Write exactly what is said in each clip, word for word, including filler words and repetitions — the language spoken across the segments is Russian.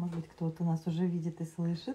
Может быть, кто-то нас уже видит и слышит.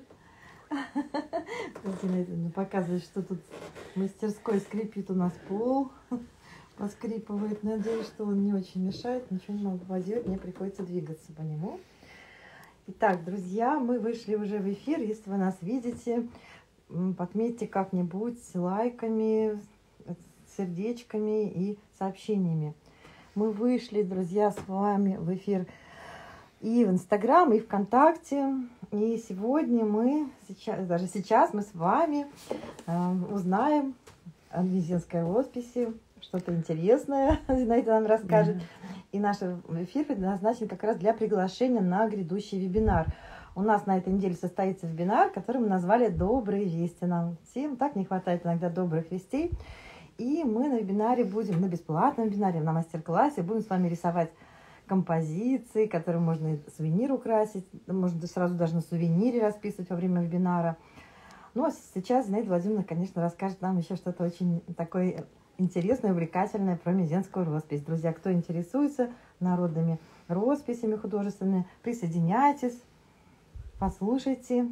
Показывает, что тут в мастерской скрипит у нас пол. Поскрипывает. Надеюсь, что он не очень мешает. Ничего не могу поделать. Мне приходится двигаться по нему. Итак, друзья, мы вышли уже в эфир. Если вы нас видите, отметьте как-нибудь лайками, сердечками и сообщениями. Мы вышли, друзья, с вами в эфир и в Инстаграм, и ВКонтакте. И сегодня мы, сейчас, даже сейчас мы с вами э, узнаем о Мезенской росписи, что-то интересное Зинаида нам расскажет. Mm-hmm. И наш эфир предназначен как раз для приглашения на грядущий вебинар. У нас на этой неделе состоится вебинар, который мы назвали «Добрые вести». Нам всем так не хватает иногда добрых вестей. И мы на вебинаре будем, на бесплатном вебинаре, на мастер-классе будем с вами рисовать композиции, которые можно и сувенир украсить, можно сразу даже на сувенире расписывать во время вебинара. Ну, а сейчас Зинаида Владимировна, конечно, расскажет нам еще что-то очень такое интересное, увлекательное про мезенскую роспись. Друзья, кто интересуется народными росписями художественными, присоединяйтесь, послушайте.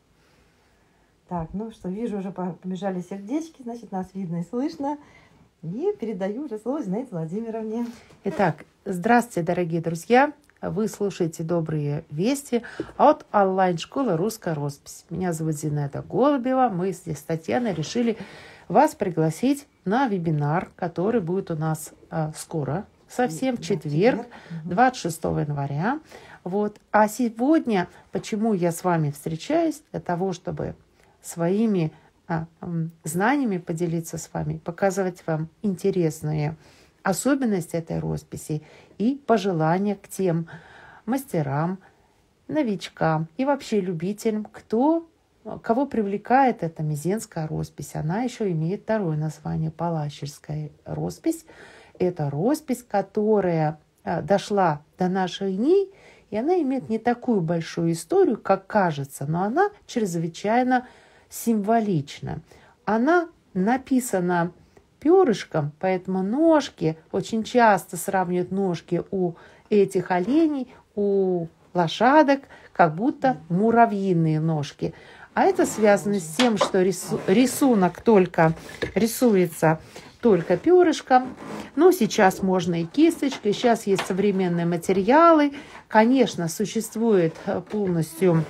Так, ну что, вижу, уже побежали сердечки, значит, нас видно и слышно. И передаю уже слово Зинаиде Владимировне. Итак, здравствуйте, дорогие друзья. Вы слушаете «Добрые вести» от онлайн-школы «Русская роспись». Меня зовут Зинаида Голубева. Мы здесь с Татьяной решили вас пригласить на вебинар, который будет у нас а, скоро, совсем в четверг, двадцать шестого января. Вот. А сегодня, почему я с вами встречаюсь? Для того, чтобы своими а, знаниями поделиться с вами, показывать вам интересные особенности этой росписи и пожелания к тем мастерам, новичкам и вообще любителям, кто, кого привлекает эта мезенская роспись. Она еще имеет второе название – палачерская роспись. Это роспись, которая а, дошла до наших дней, и она имеет не такую большую историю, как кажется, но она чрезвычайно символична. Она написана перышком, поэтому ножки, очень часто сравнивают ножки у этих оленей, у лошадок, как будто муравьиные ножки. А это связано с тем, что рису, рисунок только рисуется только перышком. Но сейчас можно и кисточкой, сейчас есть современные материалы. Конечно, существует полностью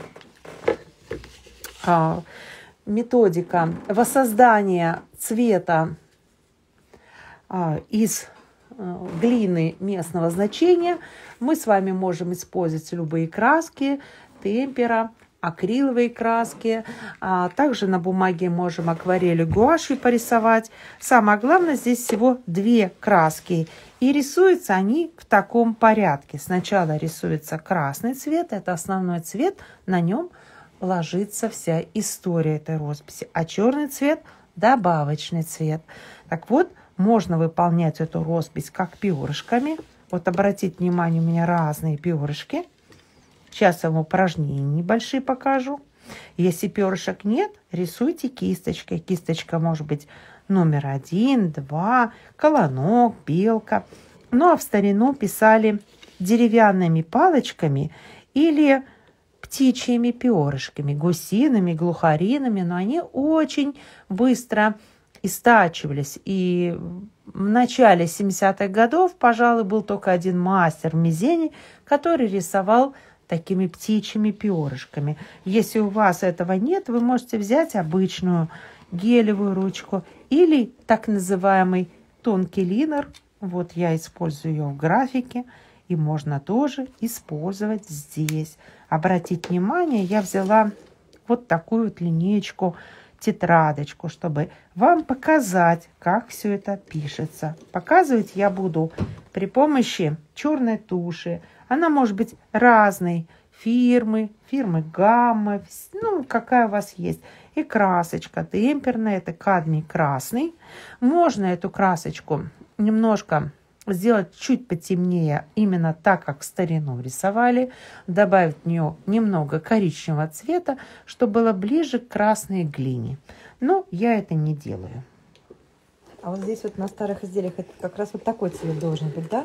а, методика воссоздания цвета а, из а, глины местного значения. Мы с вами можем использовать любые краски, темпера, акриловые краски. А также на бумаге можем акварелью, гуашью порисовать. Самое главное, здесь всего две краски. И рисуются они в таком порядке. Сначала рисуется красный цвет, это основной цвет, на нем ложится вся история этой росписи. А черный цвет – добавочный цвет. Так вот, можно выполнять эту роспись как перышками. Вот обратите внимание, у меня разные перышки. Сейчас я вам упражнения небольшие покажу. Если перышек нет, рисуйте кисточкой. Кисточка может быть номер один, два, колонок, белка. Ну а в старину писали деревянными палочками или птичьими перышками, гусиными, глухариными, но они очень быстро истачивались. И в начале семидесятых годов, пожалуй, был только один мастер в Мезене, который рисовал такими птичьими перышками. Если у вас этого нет, вы можете взять обычную гелевую ручку или так называемый тонкий линер. Вот я использую ее в графике. И можно тоже использовать здесь. Обратите внимание, я взяла вот такую вот линеечку, тетрадочку, чтобы вам показать, как все это пишется. Показывать я буду при помощи черной туши. Она может быть разной фирмы, фирмы Гамма, ну, какая у вас есть. И красочка темперная, это кадмий красный. Можно эту красочку немножко сделать чуть потемнее, именно так, как в старину рисовали, добавить в нее немного коричневого цвета, чтобы было ближе к красной глине. Но я это не делаю. А вот здесь вот на старых изделиях это как раз вот такой цвет должен быть, да?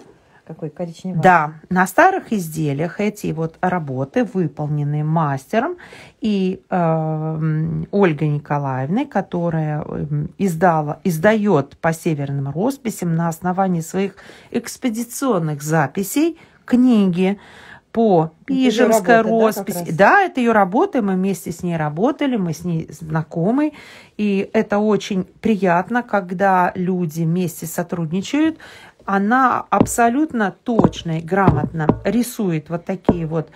какой коричневый. Да, на старых изделиях эти вот работы выполнены мастером и э, Ольгой Николаевной, которая издала, издает по северным росписям на основании своих экспедиционных записей книги по пижемской росписи. Да, да, это ее работа, мы вместе с ней работали, мы с ней знакомы. И это очень приятно, когда люди вместе сотрудничают. Она абсолютно точно и грамотно рисует вот такие вот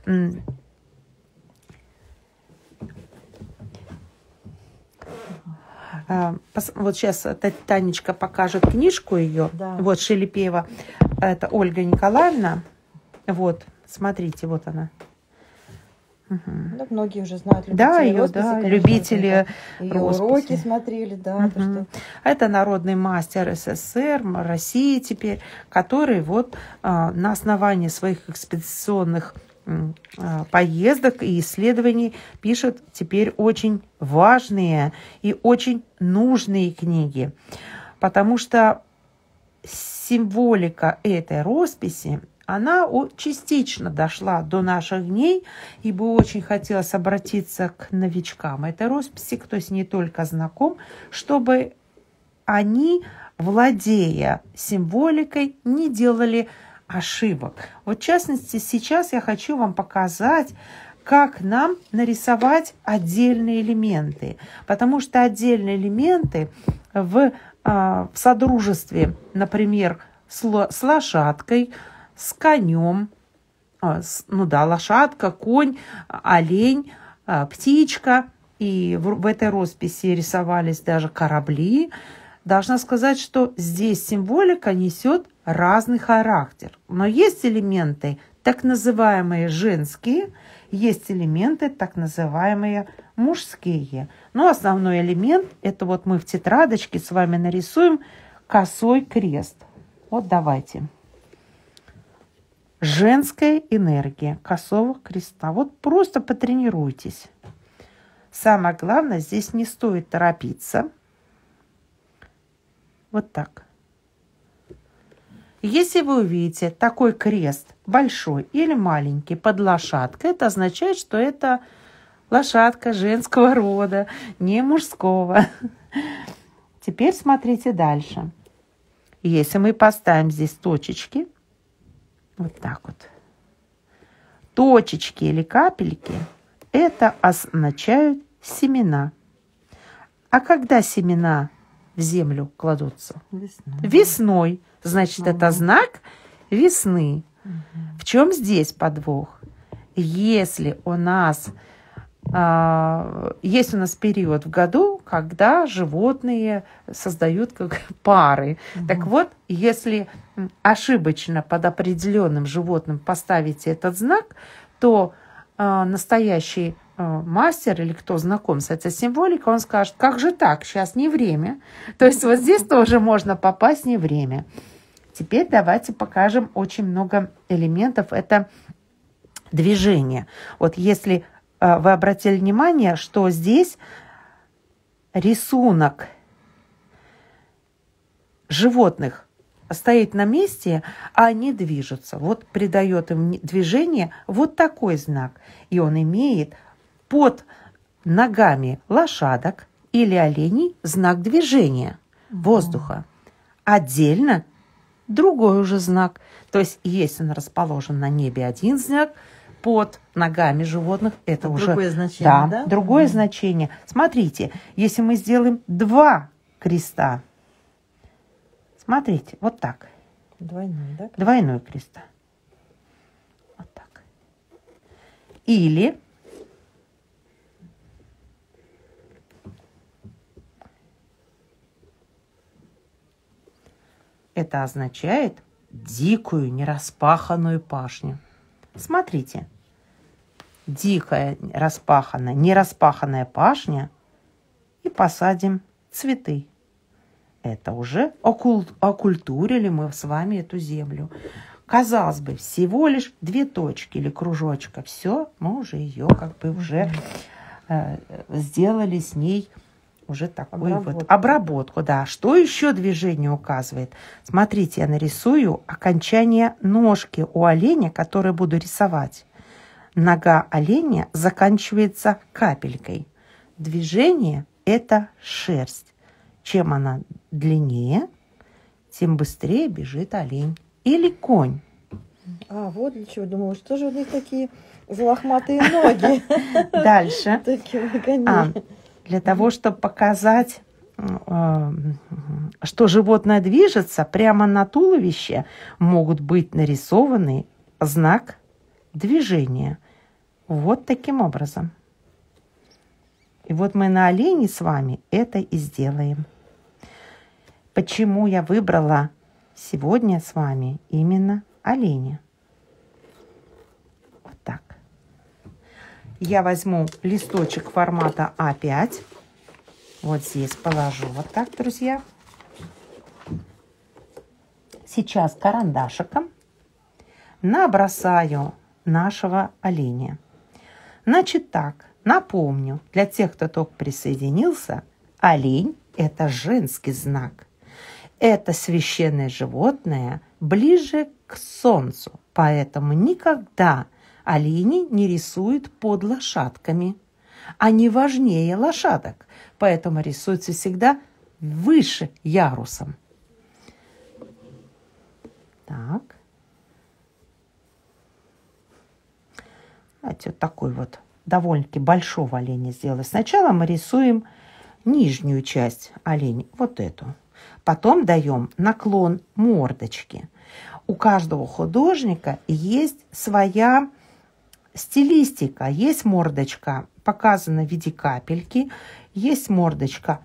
вот сейчас Танечка покажет книжку ее. Да. Вот Шелепеева, это Ольга Николаевна. Вот, смотрите, вот она. Угу. Да, многие уже знают. Да, ее, росписи, да, конечно, любители ее уроки смотрели, да. Угу. То, что... Это народный мастер СССР, России теперь, который вот а, на основании своих экспедиционных а, поездок и исследований пишет теперь очень важные и очень нужные книги, потому что символика этой росписи, она частично дошла до наших дней, и бы очень хотелось обратиться к новичкам этой росписи, кто с ней только знаком, чтобы они, владея символикой, не делали ошибок. Вот в частности, сейчас я хочу вам показать, как нам нарисовать отдельные элементы, потому что отдельные элементы в, в содружестве, например, с лошадкой, с конем, ну да, лошадка, конь, олень, птичка. И в, в этой росписи рисовались даже корабли. Должна сказать, что здесь символика несет разный характер. Но есть элементы так называемые женские, есть элементы так называемые мужские. Но основной элемент, это вот мы в тетрадочке с вами нарисуем косой крест. Вот давайте. Женская энергия косого креста. Вот просто потренируйтесь. Самое главное, здесь не стоит торопиться. Вот так. Если вы увидите такой крест, большой или маленький, под лошадкой, это означает, что это лошадка женского рода, не мужского. Теперь смотрите дальше. Если мы поставим здесь точечки, вот так вот. Точечки или капельки – это означают семена. А когда семена в землю кладутся? Весной. Весной. Значит, угу. Это знак весны. Угу. В чем здесь подвох? Если у нас э, есть у нас период в году, когда животные создают как пары. Угу. Так вот, если ошибочно под определенным животным поставите этот знак, то э, настоящий э, мастер или кто знаком с этой символикой, он скажет, как же так, сейчас не время. То есть вот здесь тоже можно попасть не время. Теперь давайте покажем очень много элементов. Это движение. Вот если э, вы обратили внимание, что здесь рисунок животных стоит на месте, а они движутся. Вот придает им движение вот такой знак. И он имеет под ногами лошадок или оленей знак движения воздуха. Отдельно другой уже знак. То есть, если он расположен на небе один знак, под ногами животных это, это уже другое значение. Да, да? другое угу. значение. Смотрите, если мы сделаем два креста, смотрите, вот так. Двойной, да? Двойной крест. Вот так. Или это означает дикую нераспаханную пашню. Смотрите. Дикая распаханная, нераспаханная пашня, и посадим цветы. Это уже оккуль... оккультурили мы с вами эту землю. Казалось бы, всего лишь две точки или кружочка. Все, мы уже ее как бы уже э, сделали с ней уже такую Обработку. вот обработку, да. Что еще движение указывает? Смотрите, я нарисую окончание ножки у оленя, которое буду рисовать. Нога оленя заканчивается капелькой. Движение – это шерсть. Чем она длиннее, тем быстрее бежит олень или конь. А, вот для чего. Думала, что же у них такие залохматые ноги. Дальше. Такие кони. А, для того, чтобы показать, что животное движется, прямо на туловище могут быть нарисованы знак движения. Вот таким образом. И вот мы на олене с вами это и сделаем. Почему я выбрала сегодня с вами именно оленя? Вот так. Я возьму листочек формата а пять. Вот здесь положу. Вот так, друзья. Сейчас карандашиком набросаю нашего оленя. Значит так, напомню, для тех, кто только присоединился, олень – это женский знак. Это священное животное ближе к солнцу, поэтому никогда олени не рисуют под лошадками. Они важнее лошадок, поэтому рисуются всегда выше ярусом. Так. Давайте вот такой вот довольно-таки большого оленя сделаю. Сначала мы рисуем нижнюю часть оленя, вот эту. Потом даем наклон мордочки. У каждого художника есть своя стилистика. Есть мордочка, показана в виде капельки. Есть мордочка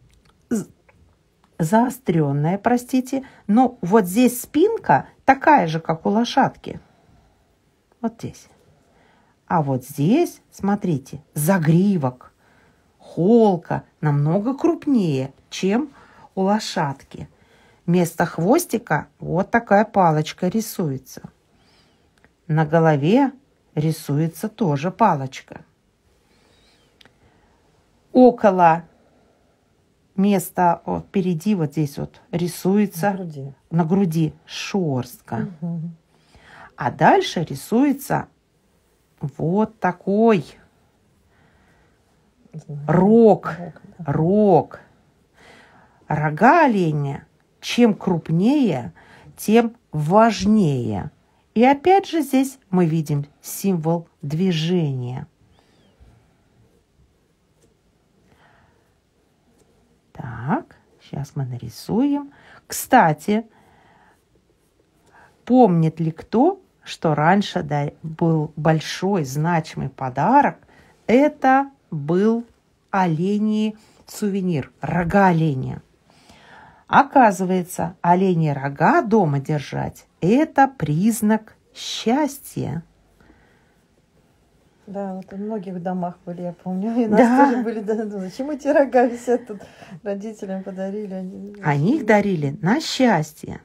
заостренная, простите. Но вот здесь спинка такая же, как у лошадки. Вот здесь. А вот здесь, смотрите, загривок, холка намного крупнее, чем у лошадки. Вместо хвостика вот такая палочка рисуется. На голове рисуется тоже палочка. Около места вот, впереди, вот здесь вот рисуется На груди. на груди шерстка. Угу. А дальше рисуется вот такой рог. Рог, да. Рог. Рога оленя, чем крупнее, тем важнее. И опять же здесь мы видим символ движения. Так, сейчас мы нарисуем. Кстати, помнит ли кто, что раньше да, был большой значимый подарок? Это был оленей сувенир, рога оленя. Оказывается, оленьи рога дома держать – это признак счастья. Да, вот в многих домах были, я помню. И у нас Да. тоже были. Да, да, зачем эти рога висят тут? Родителям подарили. Они, Они их дарили на счастье.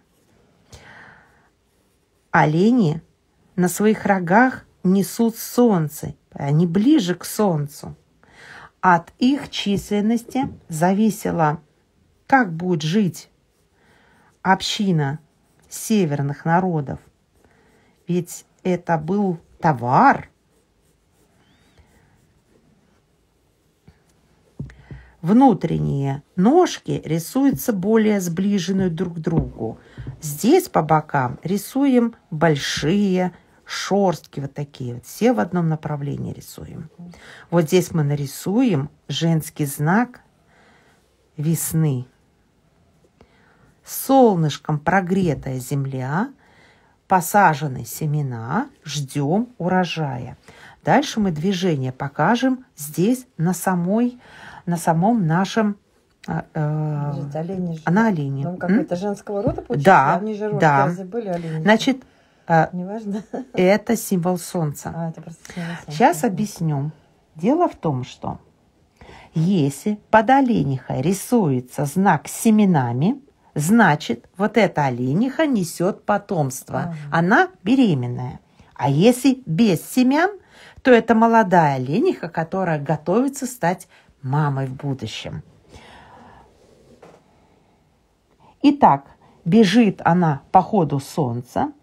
Олени на своих рогах несут солнце. Они ближе к солнцу. От их численности зависело, как будет жить община северных народов. Ведь это был товар. Внутренние ножки рисуются более сближенные друг к другу. Здесь по бокам рисуем большие шерстки, вот такие вот. Все в одном направлении рисуем. Вот здесь мы нарисуем женский знак весны. Солнышком прогретая земля, посажены семена, ждем урожая. Дальше мы движение покажем здесь на самой на самом нашем э, Подождите, олени же. на олене. Он какой-то женского рода получился? Да, Они же да. разве были олени? Значит, э, Неважно. это символ солнца. А, это просто символ солнца. Сейчас объясню. Дело в том, что если под оленихой рисуется знак с семенами, значит, вот эта олениха несет потомство. Ага. Она беременная. А если без семян, то это молодая олениха, которая готовится стать мамой в будущем. Итак, бежит она по ходу солнца.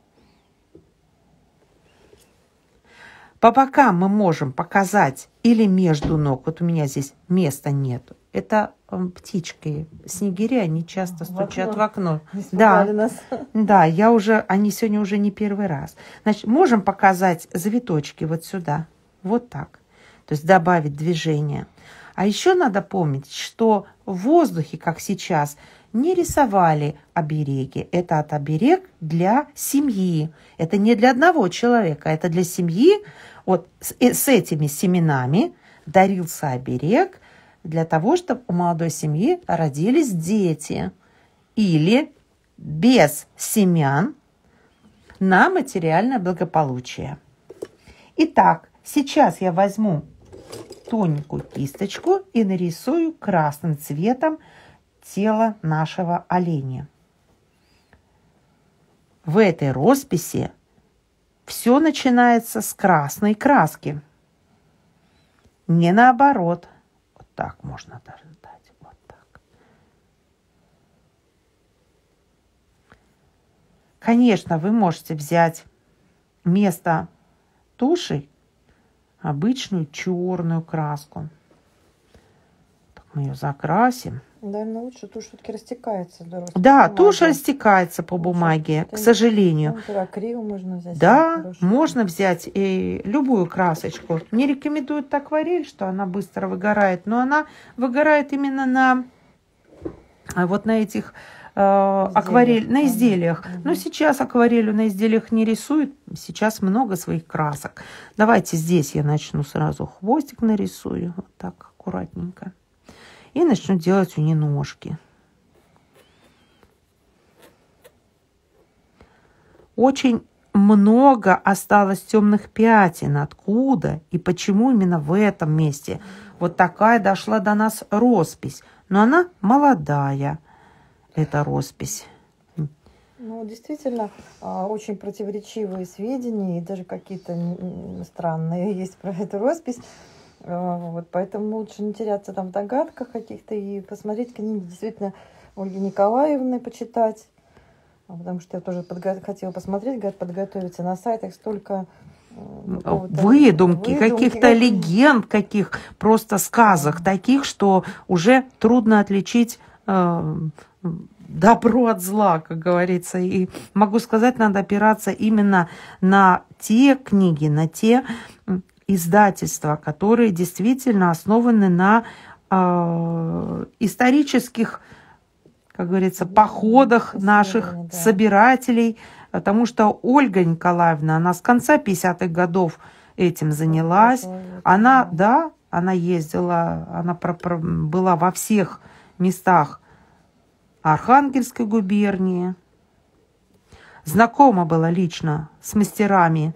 По бокам мы можем показать или между ног. Вот у меня здесь места нет. Это э, птички, снегири, они часто стучат в окно. В окно. Да, нас. Да, я уже, они сегодня уже не первый раз. Значит, можем показать завиточки вот сюда, вот так. То есть добавить движение. А еще надо помнить, что в воздухе, как сейчас, не рисовали обереги. Это от оберег для семьи. Это не для одного человека, это для семьи. Вот с, с этими семенами дарился оберег для того, чтобы у молодой семьи родились дети. Или без семян на материальное благополучие. Итак, сейчас я возьму тоненькую кисточку и нарисую красным цветом тело нашего оленя. В этой росписи все начинается с красной краски. Не наоборот. Вот так можно даже дать. Вот так. Конечно, вы можете взять вместо туши обычную черную краску. Так мы ее закрасим. Наверное, лучше тушь все-таки растекается. Да, тушь растекается по бумаге, к сожалению. Акрил можно взять. Да, можно взять и любую красочку. Не рекомендуют акварель, что она быстро выгорает, но она выгорает именно на вот на этих э, акварель, на изделиях. Угу. Но сейчас акварелью на изделиях не рисуют, сейчас много своих красок. Давайте здесь я начну сразу хвостик нарисую, вот так аккуратненько. И начну делать у нее ножки. Очень много осталось темных пятен. Откуда и почему именно в этом месте вот такая дошла до нас роспись. Но она молодая, эта роспись. Ну, действительно, очень противоречивые сведения и даже какие-то странные есть про эту роспись. Вот, поэтому лучше не теряться там в догадках каких-то и посмотреть книги действительно Ольги Николаевны, почитать. Потому что я тоже подго- хотела посмотреть, говорят, подготовиться на сайтах столько выдумки, выдумки каких-то как... легенд, каких просто сказок, таких, что уже трудно отличить э, добро от зла, как говорится. И могу сказать, надо опираться именно на те книги, на те издательства, которые действительно основаны на э, исторических, как говорится, походах наших да. собирателей, потому что Ольга Николаевна, она с конца пятидесятых годов этим занялась. Она, да, она ездила, она про, про, была во всех местах Архангельской губернии, знакома была лично с мастерами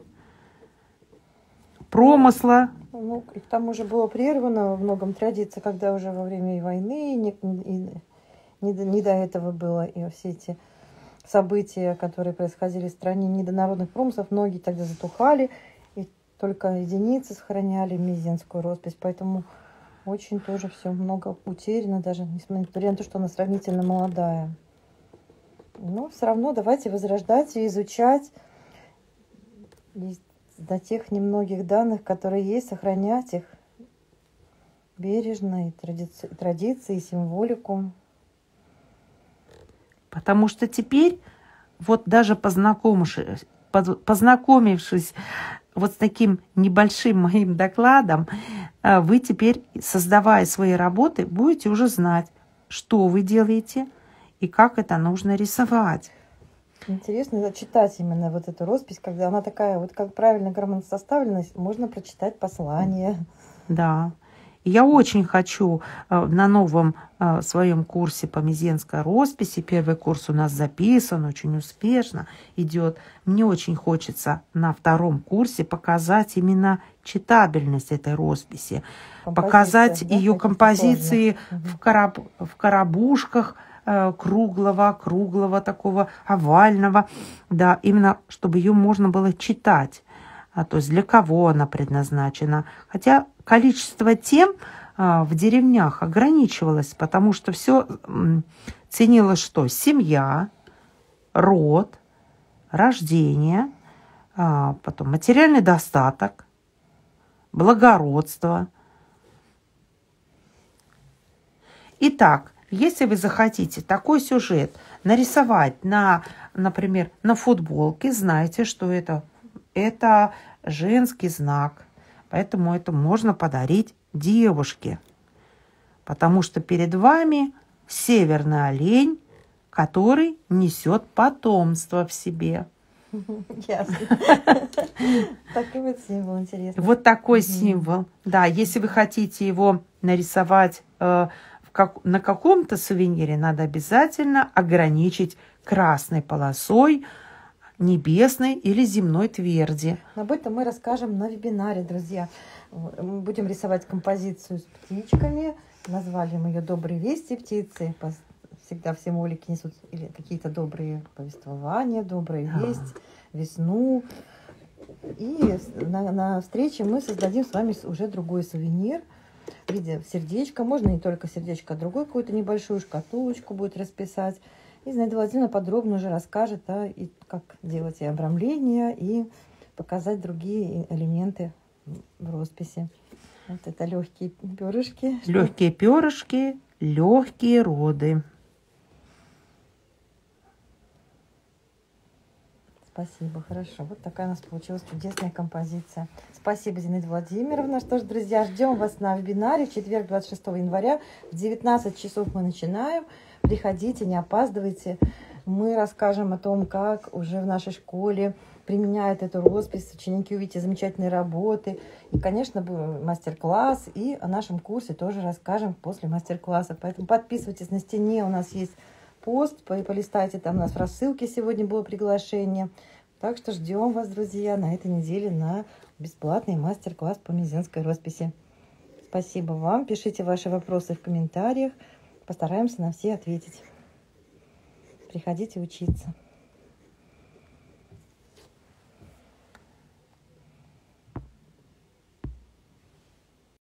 промысла. Ну, и к тому же было прервано во многом традиция, когда уже во время войны, не, не, не, до, не до этого было, и все эти события, которые происходили в стране, не до народных промыслов, многие тогда затухали, и только единицы сохраняли мезенскую роспись, поэтому очень тоже все много утеряно, даже несмотря на то, что она сравнительно молодая. Но все равно давайте возрождать и изучать и до тех немногих данных, которые есть, сохранять их бережно, и традиции, традиции, и символику. Потому что теперь, вот даже познакомившись, познакомившись вот с таким небольшим моим докладом, вы теперь, создавая свои работы, будете уже знать, что вы делаете и как это нужно рисовать. Интересно читать именно вот эту роспись, когда она такая, вот как правильно грамотно составлена, можно прочитать послание. Да. Я очень хочу э, на новом э, своем курсе по мезенской росписи, первый курс у нас записан, очень успешно идет. Мне очень хочется на втором курсе показать именно читабельность этой росписи, композиция, показать да, ее композиции в, короб, в коробушках, круглого, круглого такого, овального, да, именно чтобы ее можно было читать, а, то есть для кого она предназначена. Хотя количество тем а, в деревнях ограничивалось, потому что все ценилось что? Семья, род, рождение, а, потом материальный достаток, благородство. Итак, если вы захотите такой сюжет нарисовать на, например, на футболке, знайте, что это, это женский знак. Поэтому это можно подарить девушке. Потому что перед вами северный олень, который несет потомство в себе. Ясно. Такой вот символ интересный. Вот такой символ. Да, если вы хотите его нарисовать э, в как, на каком-то сувенире, надо обязательно ограничить красной полосой, небесной или земной тверди. Об этом мы расскажем на вебинаре, друзья. Мы будем рисовать композицию с птичками. Назвали мы ее «Добрые вести птицы». Всегда все молики несут или какие-то добрые повествования, добрые Да. весть, весну. И на, на встрече мы создадим с вами уже другой сувенир в виде сердечка. Можно не только сердечко, а другой какую-то небольшую шкатулочку будет расписать. И Зинаида Владимировна подробно уже расскажет, да, и как делать и обрамление, и показать другие элементы в росписи. Вот это легкие перышки. Легкие перышки, легкие роды. Спасибо, хорошо. Вот такая у нас получилась чудесная композиция. Спасибо, Зинаида Владимировна. Что ж, друзья, ждем вас на вебинаре в четверг, двадцать шестого января. В девятнадцать часов мы начинаем. Приходите, не опаздывайте. Мы расскажем о том, как уже в нашей школе применяют эту роспись. Ученики увидите замечательные работы. И, конечно, мастер-класс. И о нашем курсе тоже расскажем после мастер-класса. Поэтому подписывайтесь, на стене у нас есть пост, полистайте, там у нас в рассылке сегодня было приглашение. Так что ждем вас, друзья, на этой неделе на бесплатный мастер-класс по мезенской росписи. Спасибо вам. Пишите ваши вопросы в комментариях. Постараемся на все ответить. Приходите учиться.